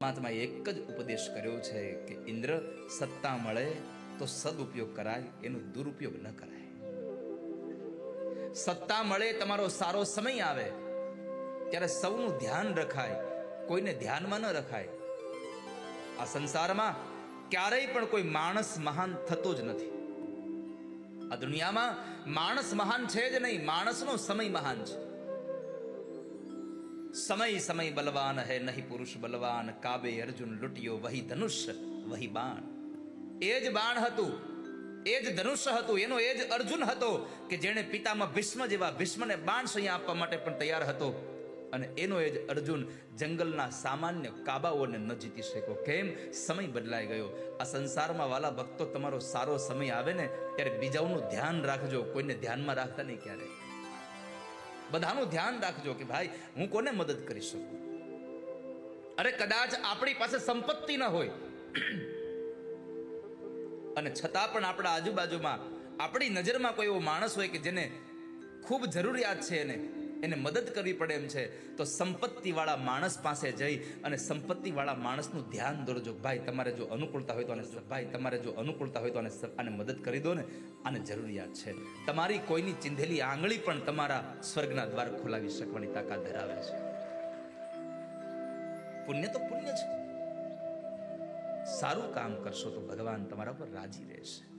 પરમાત્માએ એક જ ઉપદેશ કર્યો છે કે ઇન્દ્ર, સત્તા મળે તો સદુપયોગ કરાય, એનો દુરુપયોગ ન કરાય. સત્તા મળે, તમારો સારો સમય આવે ત્યારે સૌનું ધ્યાન રખાય, કોઈને ધ્યાનમાં ન રખાય. આ સંસારમાં ક્યારેય પણ કોઈ માણસ મહાન થતો જ નથી. આ દુનિયામાં માણસ મહાન છે જ નહીં, માણસનો સમય મહાન છે. સમય સમય બલવાન હૈ નહીં પુરુષ બલવાન, કાબે અર્જુન લૂટ્યો વહી ધનુષ્ય વહી બાણ. એ જ બાણ હતું, એ જ ધનુષ્ય હતું, એનો એ જ અર્જુન હતો કે જેણે પિતામાં ભીષ્મ જેવા ભીષ્મને બાણ સૈયા આપવા માટે પણ તૈયાર હતો. અને એનો એ જ અર્જુન જંગલના સામાન્ય કાબાઓને ન જીતી શક્યો. કેમ? સમય બદલાઈ ગયો. આ સંસારમાં વાલા ભક્તો, તમારો સારો સમય આવે ને ત્યારે બીજાઓનું ધ્યાન રાખજો, કોઈને ધ્યાનમાં રાખતા નહીં. ક્યારે બધાનું ધ્યાન રાખજો કે ભાઈ હું કોને મદદ કરી શકું. અરે કદાચ આપણી પાસે સંપત્તિ ન હોય અને છતાં પણ આપણા આજુબાજુમાં આપણી નજરમાં કોઈ એવો માણસ હોય કે જેને ખૂબ જરૂરિયાત છે, એને મદદ કરવી પડે એમ છે, તો સંપત્તિ વાળા માણસ પાસે જઈ અને સંપત્તિ વાળા માણસનું ધ્યાન દોરજો. ભાઈ તમારે જો અનુકૂળતા હોય તો આને મદદ કરી દો ને, આને જરૂરિયાત છે. તમારી કોઈની ચીંધેલી આંગળી પણ તમારા સ્વર્ગના દ્વાર ખોલાવી શકવાની તાકાત ધરાવે છે. પુણ્ય તો પુણ્ય છે. સારું કામ કરશો તો ભગવાન તમારા પર રાજી રહેશે.